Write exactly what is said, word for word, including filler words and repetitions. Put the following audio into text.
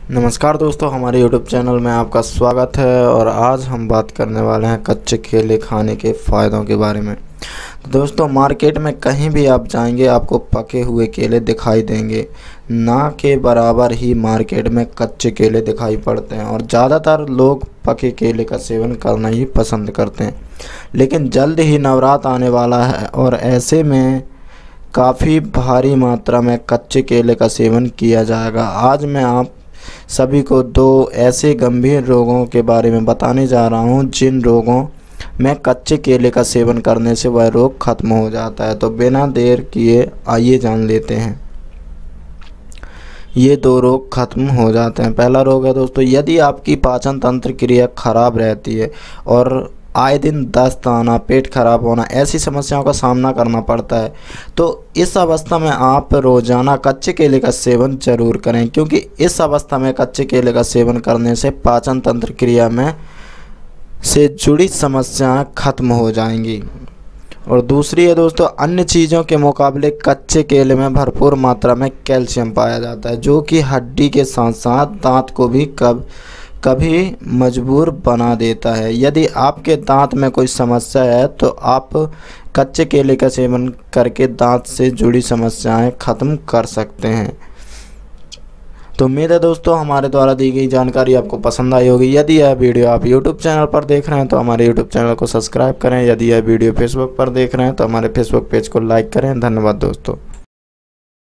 नमस्कार दोस्तों, हमारे यूट्यूब चैनल में आपका स्वागत है। और आज हम बात करने वाले हैं कच्चे केले खाने के फ़ायदों के बारे में। तो दोस्तों, मार्केट में कहीं भी आप जाएंगे आपको पके हुए केले दिखाई देंगे, ना के बराबर ही मार्केट में कच्चे केले दिखाई पड़ते हैं। और ज़्यादातर लोग पके केले का सेवन करना ही पसंद करते हैं। लेकिन जल्द ही नवरात्र आने वाला है और ऐसे में काफ़ी भारी मात्रा में कच्चे केले का सेवन किया जाएगा। आज मैं आप सभी को दो ऐसे गंभीर रोगों के बारे में बताने जा रहा हूं जिन रोगों में कच्चे केले का सेवन करने से वह रोग खत्म हो जाता है। तो बिना देर किए आइए जान लेते हैं। ये दो रोग खत्म हो जाते हैं। पहला रोग है दोस्तों, यदि आपकी पाचन तंत्र क्रिया खराब रहती है और आए दिन दस्त आना, पेट खराब होना, ऐसी समस्याओं का सामना करना पड़ता है, तो इस अवस्था में आप रोज़ाना कच्चे केले का सेवन जरूर करें, क्योंकि इस अवस्था में कच्चे केले का सेवन करने से पाचन तंत्र क्रिया में से जुड़ी समस्याएं खत्म हो जाएंगी। और दूसरी है दोस्तों, अन्य चीज़ों के मुकाबले कच्चे केले में भरपूर मात्रा में कैल्शियम पाया जाता है, जो कि हड्डी के साथ साथ दांत को भी कब कभी मजबूर बना देता है। यदि आपके दांत में कोई समस्या है तो आप कच्चे केले का सेवन करके दांत से जुड़ी समस्याएं खत्म कर सकते हैं। तो उम्मीद है दोस्तों हमारे द्वारा दी गई जानकारी आपको पसंद आई होगी। यदि यह वीडियो आप यूट्यूब चैनल पर देख रहे हैं तो हमारे यूट्यूब चैनल को सब्सक्राइब करें। यदि यह वीडियो फेसबुक पर देख रहे हैं तो हमारे फेसबुक पेज को लाइक करें। धन्यवाद दोस्तों।